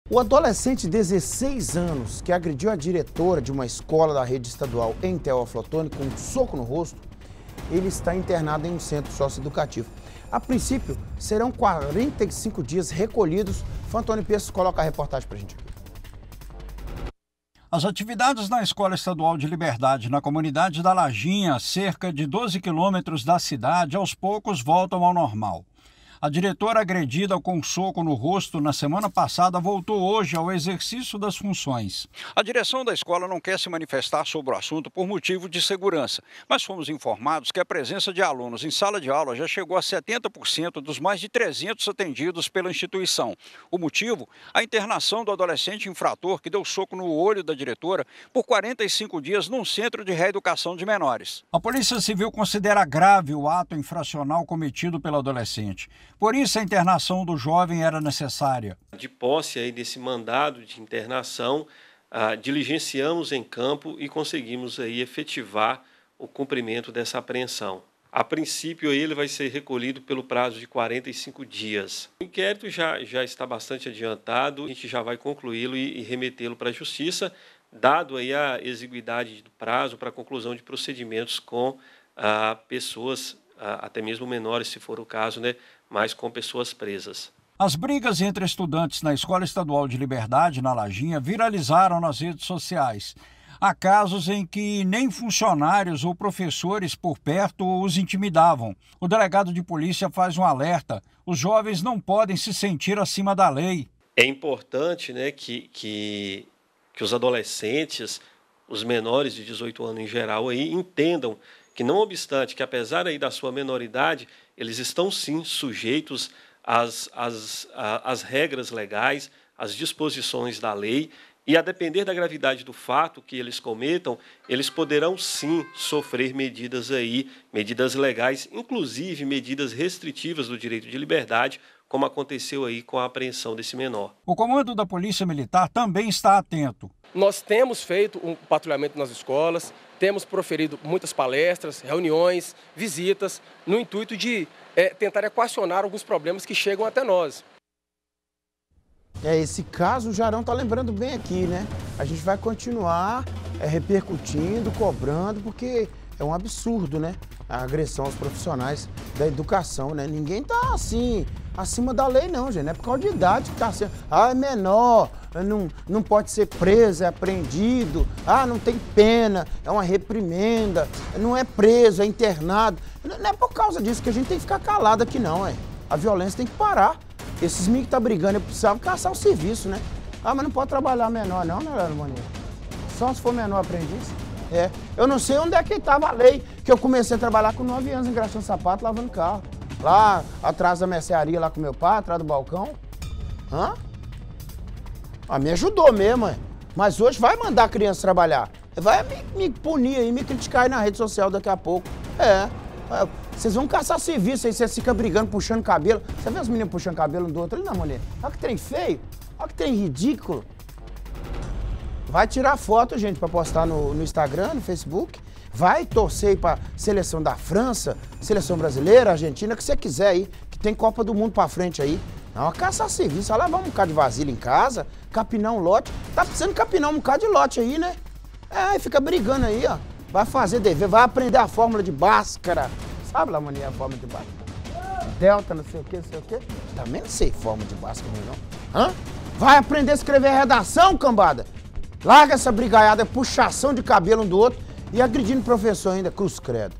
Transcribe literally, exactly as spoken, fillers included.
O adolescente de dezesseis anos que agrediu a diretora de uma escola da rede estadual em Teófilo com um soco no rosto, ele está internado em um centro socioeducativo. A princípio, serão quarenta e cinco dias recolhidos. Fantônio Pessos coloca a reportagem para a gente aqui. As atividades na Escola Estadual de Liberdade, na comunidade da Lajinha, cerca de doze quilômetros da cidade, aos poucos voltam ao normal. A diretora agredida com um soco no rosto na semana passada voltou hoje ao exercício das funções. A direção da escola não quer se manifestar sobre o assunto por motivo de segurança, mas fomos informados que a presença de alunos em sala de aula já chegou a setenta por cento dos mais de trezentos atendidos pela instituição. O motivo? A internação do adolescente infrator que deu soco no olho da diretora por quarenta e cinco dias num centro de reeducação de menores. A Polícia Civil considera grave o ato infracional cometido pelo adolescente. Por isso, a internação do jovem era necessária. De posse aí desse mandado de internação, ah, diligenciamos em campo e conseguimos aí efetivar o cumprimento dessa apreensão. A princípio, ele vai ser recolhido pelo prazo de quarenta e cinco dias. O inquérito já, já está bastante adiantado, a gente já vai concluí-lo e, e remetê-lo para a Justiça, dado aí a exiguidade do prazo para a conclusão de procedimentos com ah, pessoas, ah, até mesmo menores, se for o caso, né? Mas com pessoas presas. As brigas entre estudantes na Escola Estadual de Liberdade, na Lajinha, viralizaram nas redes sociais. Há casos em que nem funcionários ou professores por perto os intimidavam. O delegado de polícia faz um alerta: os jovens não podem se sentir acima da lei. É importante, né, que, que, que os adolescentes, os menores de dezoito anos em geral, aí, entendam que, não obstante que, apesar aí da sua menoridade, eles estão sim sujeitos às, às, às regras legais, às disposições da lei, e a depender da gravidade do fato que eles cometam, eles poderão sim sofrer medidas aí, medidas legais, inclusive medidas restritivas do direito de liberdade, como aconteceu aí com a apreensão desse menor. O comando da Polícia Militar também está atento. Nós temos feito um patrulhamento nas escolas, temos proferido muitas palestras, reuniões, visitas, no intuito de é, tentar equacionar alguns problemas que chegam até nós. É, esse caso o Jarão tá lembrando bem aqui, né? A gente vai continuar é, repercutindo, cobrando, porque é um absurdo, né? A agressão aos profissionais da educação, né? Ninguém tá assim, acima da lei não, gente. Não é por causa de idade que tá assim. Ah, é menor, não, não pode ser preso, é apreendido. Ah, não tem pena, é uma reprimenda. Não é preso, é internado. Não é por causa disso que a gente tem que ficar calado aqui não, é. A violência tem que parar. Esses meninos que estão brigando, eu precisava caçar o serviço, né? Ah, mas não pode trabalhar menor não, né, Maninho? Só se for menor aprendiz. É. Eu não sei onde é que estava a lei, que eu comecei a trabalhar com nove anos, engraxando sapato, lavando carro. Lá atrás da mercearia, lá com meu pai, atrás do balcão. Hã? Ah, me ajudou mesmo, é. Mas hoje vai mandar a criança trabalhar. Vai me, me punir aí, me criticar aí na rede social daqui a pouco. É. Vocês vão caçar serviço aí, vocês ficam brigando, puxando cabelo. Você vê os meninos puxando cabelo um do outro ali, não, mulher? Olha que trem feio, olha que trem ridículo. Vai tirar foto, gente, pra postar no, no Instagram, no Facebook. Vai torcer aí pra seleção da França, seleção brasileira, Argentina, que você quiser aí, que tem Copa do Mundo pra frente aí. Não, caçar serviço, vai lavar um bocado de vasilha em casa, capinar um lote. Tá precisando capinar um bocado de lote aí, né? É, fica brigando aí, ó. Vai fazer dever, vai aprender a fórmula de Bhaskara. Sabe lá, maninha, a fórmula de Bhaskara? Delta, não sei o que, não sei o que. Também não sei fórmula de Bhaskara, não. Hã? Vai aprender a escrever redação, cambada. Larga essa brigaiada, puxação de cabelo um do outro e agredindo o professor ainda, cruz credo.